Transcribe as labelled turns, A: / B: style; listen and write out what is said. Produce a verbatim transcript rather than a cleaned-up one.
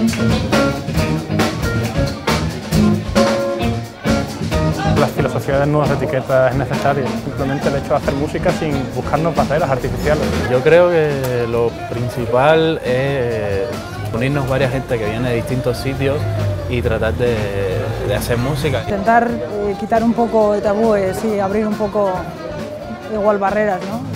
A: La filosofía de nuevas etiquetas es necesaria, simplemente el hecho de hacer música sin buscarnos barreras artificiales.
B: Yo creo que lo principal es unirnos varias gente que viene de distintos sitios y tratar de, de hacer música.
C: Intentar eh, quitar un poco de tabúes y abrir un poco igual barreras, ¿no?